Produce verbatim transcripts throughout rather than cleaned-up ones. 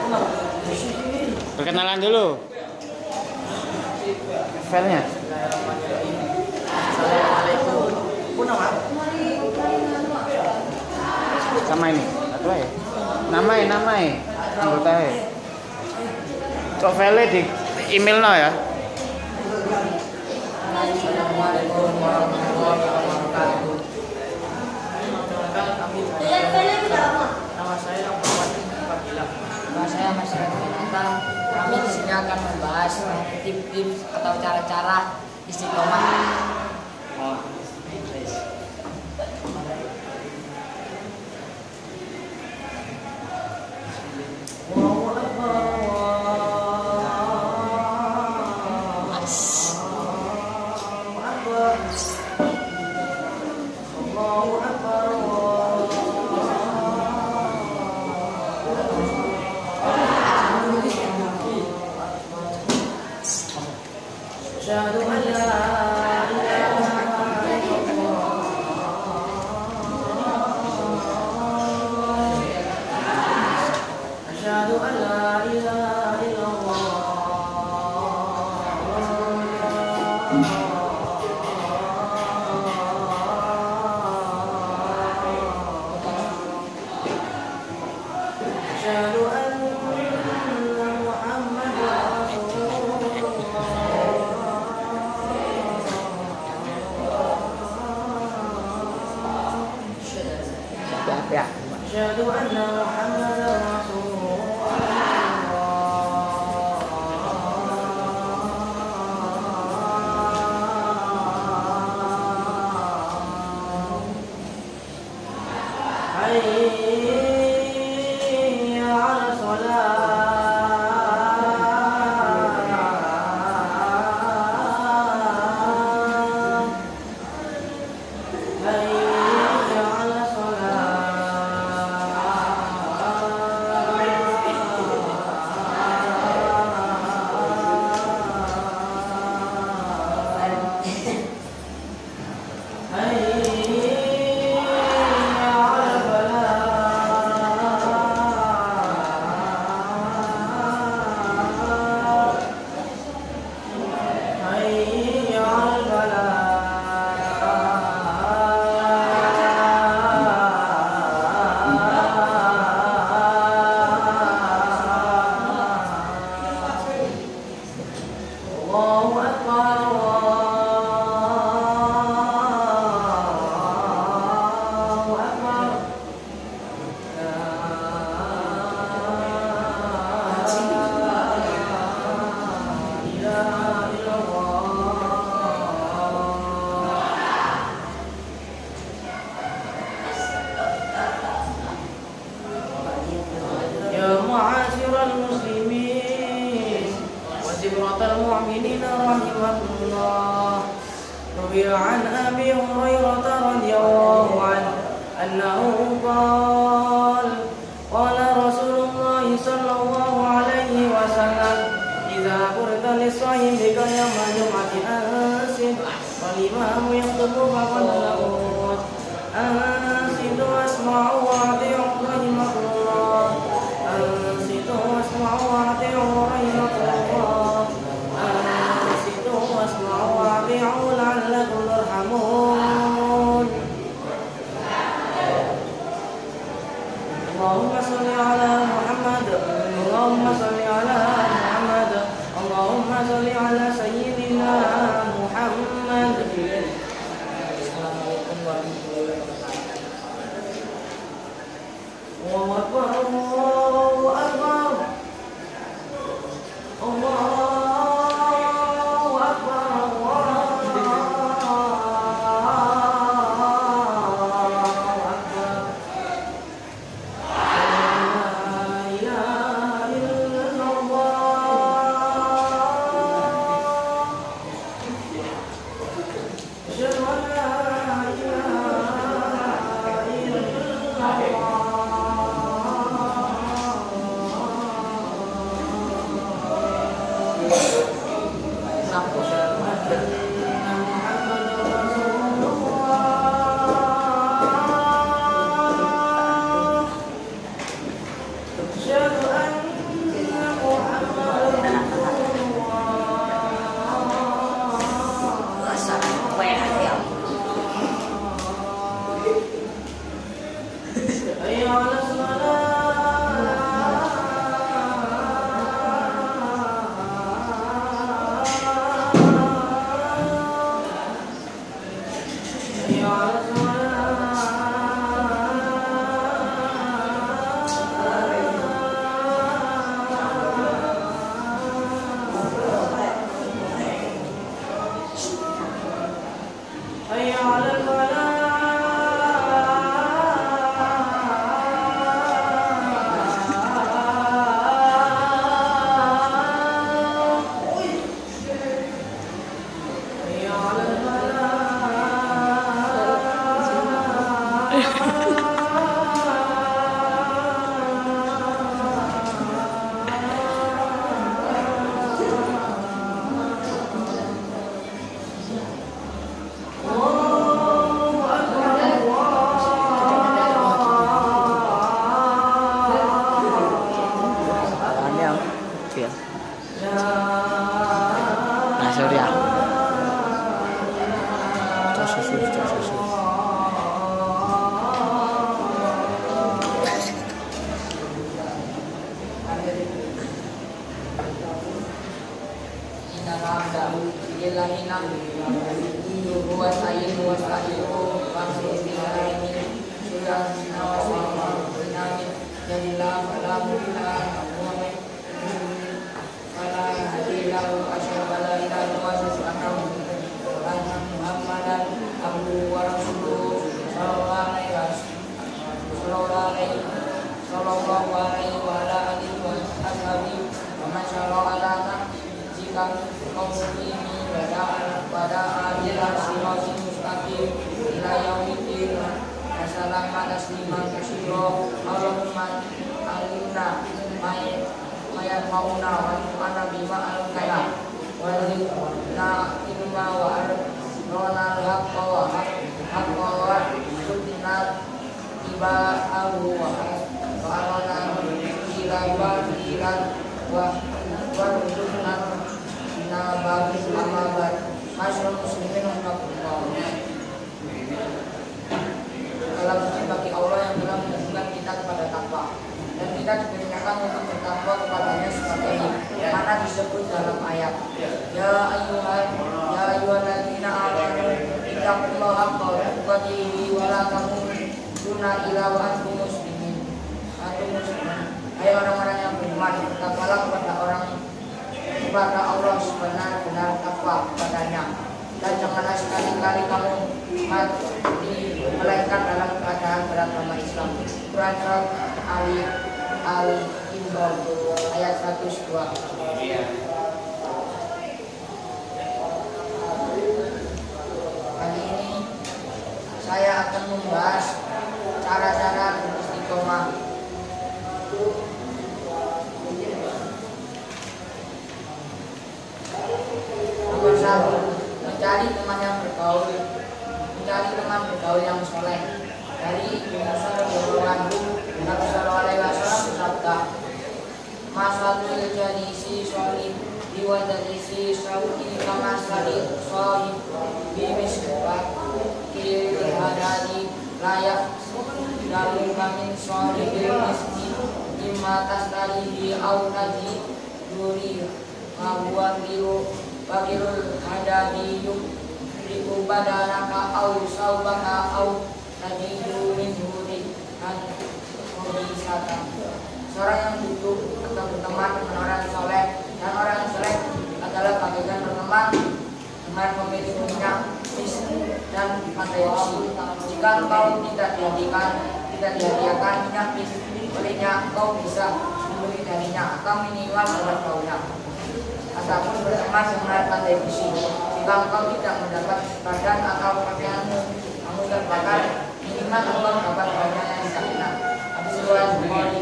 Perkenalan dulu. Filenya. Assalamualaikum. Sama ini. Satu aja. Namai, namai. Anggota ya. Cok file di email no ya. Assalamualaikum warahmatullahi wabarakatuh. Kami nama saya Muhammad Fadila. Nama saya Mas Renata. Kami di sini akan membahas tips-tips atau cara-cara istiqomah. Oh, Asyhadu an la ilaha illallah. Asyhadu an la ilaha illallah. Asyhadu anna Muhammadar Ya. Asyhadu anna Muhammadar Rasulullah. Hayya 'ala shalah. Hayya 'ala Allahu Akbar, Allahu Akbar. La ilaha illallah. Ya ma'asyiral muslimin wa zikratal mu'minin rahimakumullah. Ruwiya an Abi Hurairah radhiyallahu anhu annahu qala qala Rasulullah sallallahu alaihi wasallam idza qurita lis-sahibika yawma jum'ati ansid wal imamu yaktubu faqad lamut ansidu wasma'u wa ati'u rahimakumullah ansidu wasma'u wa ati'u rahimakumullah ansidu wasma'u wa ati'u la'allakum turhamun. Allahumma salli ala Muhammad, Allahumma salli ala Muhammad, Allahumma salli ala sayyidina Muhammad. Assalamualaikum warahmatullahi wabarakatuh. Allahu Akbar, Allahu Akbar. Allahu Akbar, Allahu Akbar. La ilaha illallah. Asyhadu an la ilaha illallah. ya. Nah, sorry ya. Cok susu, cok susu. Bagi Allah yang telah menunjukkan kita kepada takwa, dan kita diperintahkan untuk bertakwa kepadanya sebagaimana mana disebut dalam ayat ya ayyuhan ya ayyuhalladzina amanu ittaqullaha haqqa tuqatih wa la tamutunna illa wa antum muslimin. Antum muslimin, hai orang-orang yang beriman, bertakwalah kepada orang kepada Allah sebenar-benar takwa kepadanya, dan janganlah sekali-kali kamu mati melainkan dalam keadaan beragama Islam. Quran Surat Ali Al-Imran ayat seratus dua. Kali ini saya akan membahas cara-cara beristiqomah. Nomor satu, mencari teman yang bergaul, mencari teman bergaul yang soleh. Dari Ibnu Musa radhiyallahu anhu, Nabi sallallahu alaihi wasallam bersabda, "Masalul jalisi sholih wa jalisi syauqi kama salih sholih bimisbah kil hadani layak dalu kamin sholihil miskin imma tasdarihi au taji duri mabuan biru bakirul hadani yuk riku badanaka au saubaka au tajidu min huri dan kondisatan." Seorang yang duduk atau berteman dengan orang soleh, dan orang yang soleh adalah bagaikan berteman dengan pemilik minyak, istri dan pandai besi. Jika engkau tidak dihadiahkan, tidak dihadiahkan minyak istri olehnya, engkau bisa membeli darinya atau minimal membuat baunya. Ataupun berteman dengan pandai besi. Jika engkau tidak mendapat badan atau pakaianmu kamu terbakar, minimal engkau dapat baunya yang tidak enak. Hadis riwayat Bukhari.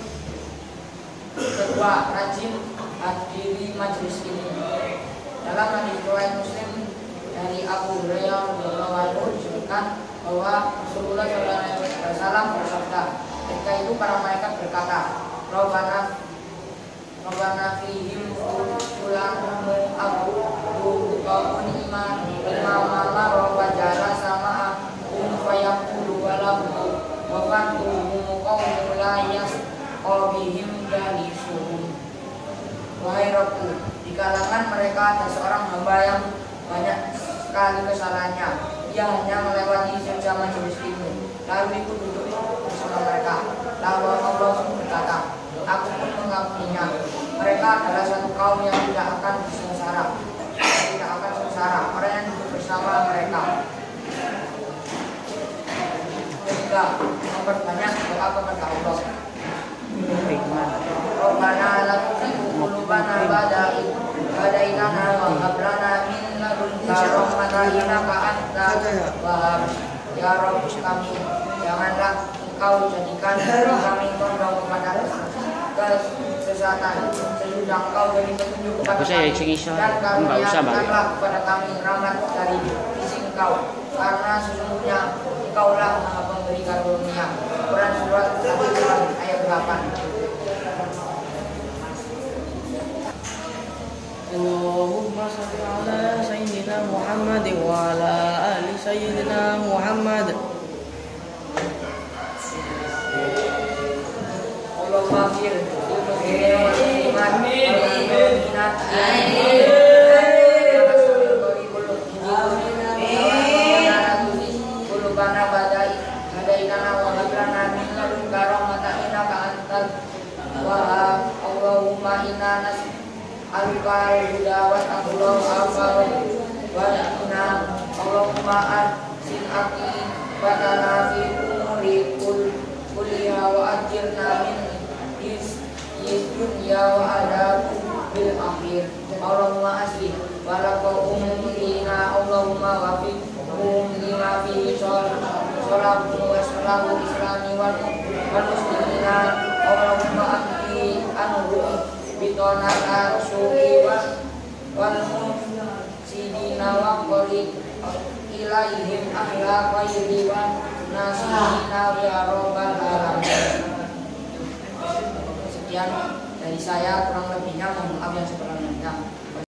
Kedua, rajin hadiri majelis ilmu. Dalam hadis riwayat Muslim dari Abu Hurairah radhiyallahu anhu disebutkan bahwa Rasulullah shallallahu alaihi wasallam bersabda, ketika itu para malaikat berkata, Rabbana Rabbana fihim fulanmu abu qaumun iman imama marwa jala sama um fayaqulu walahu wa fantuhum qaumun la yasqabihim dalisuhum. Wahai Rabbku, di kalangan mereka ada seorang hamba yang banyak sekali kesalahannya. Ia hanya melewati sejam majelis ilmu, lalu ikut duduk bersama mereka. Lalu Allah berkata, aku pun mengakuinya. Mereka adalah satu kaum yang tidak akan sengsara, tidak akan sengsara. Orang yang duduk bersama mereka. Ketiga, memperbanyak doa kepada Allah. Rabbana la tuzigh qulubana ba'da idh hadaytana wa hab lana min ladunka rahmatan innaka antal wahhab. Ya Rabb kami, janganlah Engkau jadikan kami condong kepada kesesatan sesudah Engkau beri petunjuk kepada kami, dan karuniakanlah kepada kami rahmat dari sisi Engkau, karena sesungguhnya Engkaulah Maha Pemberi karunia. Quran Surat Al-Quran ayat delapan. shalli ala sayyidina Muhammad wa ala ali sayyidina Muhammad. Allahumma fir Allahumma inna nas'aluka al-huda wa taqwa wa inna Allahumma anzil aqi wa tana fi umuri kulliha wa ajirna min dunya wa adab bil akhir. Allahumma aslih wa laqu umrina Allahumma wafiqhum lima fi sholahu wa sholahu islami wal muslimina. Allahumma akhi anhum bitonaka suki wal mufsidina wa qali ilaihim ahla khairi wa nasihina ya rabbal alamin. Sekian dari saya, kurang lebihnya mohon maaf yang sebenarnya.